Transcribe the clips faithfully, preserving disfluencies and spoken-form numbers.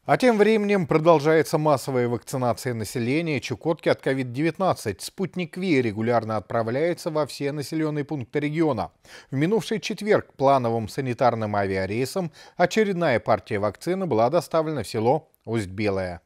А тем временем продолжается массовая вакцинация населения Чукотки от ковид девятнадцать. Спутник Ви регулярно отправляется во все населенные пункты региона. В минувший четверг плановым санитарным авиарейсом очередная партия вакцины была доставлена в село Усть-Белое.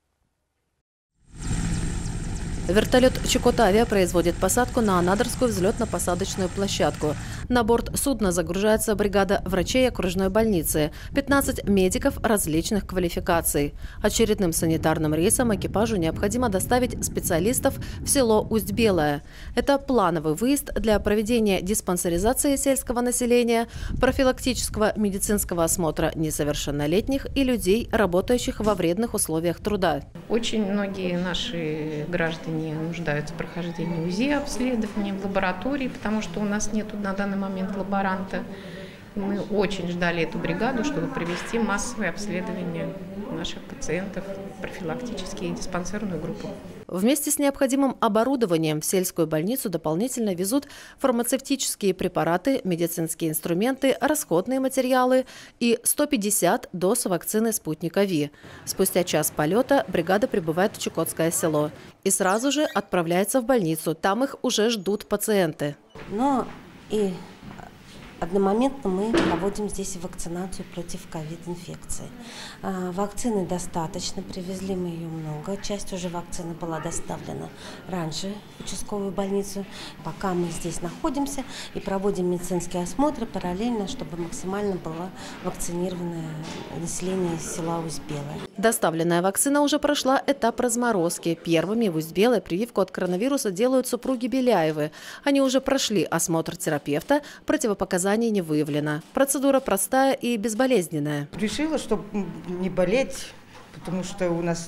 Вертолет «Чукотавиа» производит посадку на Анадырскую взлетно-посадочную площадку. На борт судна загружается бригада врачей окружной больницы, пятнадцать медиков различных квалификаций. Очередным санитарным рейсом экипажу необходимо доставить специалистов в село Усть-Белое. Это плановый выезд для проведения диспансеризации сельского населения, профилактического медицинского осмотра несовершеннолетних и людей, работающих во вредных условиях труда. Очень многие наши граждане нуждаются в прохождении УЗИ обследования в лаборатории, потому что у нас нет на данный момент лаборанта. Мы очень ждали эту бригаду, чтобы провести массовое обследование наших пациентов, профилактические и диспансерную группу. Вместе с необходимым оборудованием в сельскую больницу дополнительно везут фармацевтические препараты, медицинские инструменты, расходные материалы и сто пятьдесят доз вакцины спутника Ви. Спустя час полета бригада прибывает в Чукотское село и сразу же отправляется в больницу. Там их уже ждут пациенты. Но и одномоментно мы проводим здесь вакцинацию против ковид-инфекции. Вакцины достаточно, привезли мы ее много. Часть уже вакцины была доставлена раньше в участковую больницу. Пока мы здесь находимся и проводим медицинские осмотры параллельно, чтобы максимально было вакцинированное население села Усть-Белое. Доставленная вакцина уже прошла этап разморозки. Первыми в Усть-Белое прививку от коронавируса делают супруги Беляевы. Они уже прошли осмотр терапевта, противопоказания не выявлено. Процедура простая и безболезненная. Решила, чтобы не болеть, потому что у нас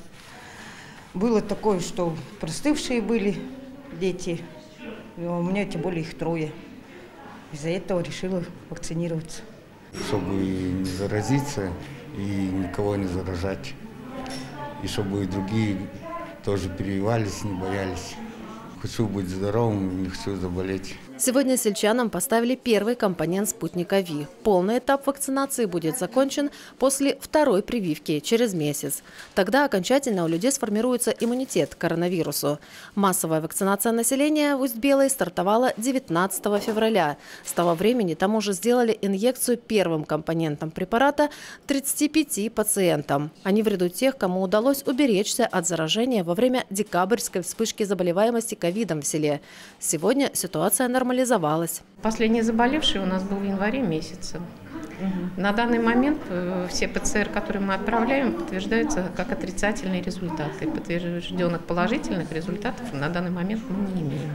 было такое, что простывшие были дети, у меня тем более их трое. Из-за этого решила вакцинироваться. Чтобы не заразиться и никого не заражать. И чтобы другие тоже прививались, не боялись. Хочу быть здоровым, не хочу заболеть. Сегодня сельчанам поставили первый компонент спутника Ви. Полный этап вакцинации будет закончен после второй прививки через месяц. Тогда окончательно у людей сформируется иммунитет к коронавирусу. Массовая вакцинация населения в Усть-Белой стартовала девятнадцатого февраля. С того времени там уже сделали инъекцию первым компонентом препарата тридцати пяти пациентам. Они в ряду тех, кому удалось уберечься от заражения во время декабрьской вспышки заболеваемости ковидом в селе. Сегодня ситуация нормализовалась. Последний заболевший у нас был в январе месяце. Угу. На данный момент все ПЦР, которые мы отправляем, подтверждаются как отрицательные результаты. Подтвержденных положительных результатов на данный момент мы не имеем.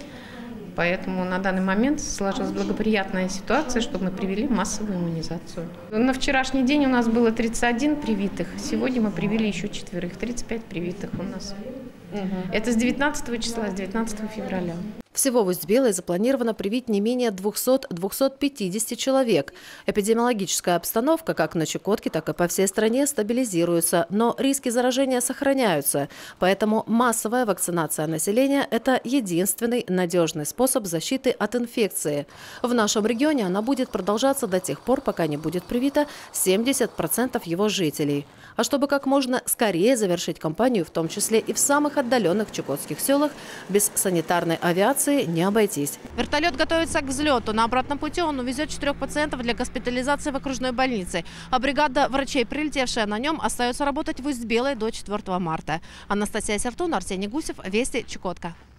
Поэтому на данный момент сложилась благоприятная ситуация, чтобы мы привели массовую иммунизацию. На вчерашний день у нас было тридцать один привитых, сегодня мы привели еще четверых, тридцать пять привитых у нас. Угу. Это с девятнадцатого числа, с девятнадцатого февраля. Всего в Усть-Белой запланировано привить не менее двухсот — двухсот пятидесяти человек. Эпидемиологическая обстановка как на Чукотке, так и по всей стране стабилизируется, но риски заражения сохраняются. Поэтому массовая вакцинация населения – это единственный надежный способ защиты от инфекции. В нашем регионе она будет продолжаться до тех пор, пока не будет привито семьдесят процентов его жителей. А чтобы как можно скорее завершить кампанию, в том числе и в самых отдаленных чукотских селах, без санитарной авиации не обойтись. Вертолет готовится к взлету. На обратном пути он увезет четырех пациентов для госпитализации в окружной больнице. А бригада врачей, прилетевшая на нем, остается работать в Усть-Белой до четвёртого марта. Анастасия Сертун, Арсений Гусев, Вести, Чукотка.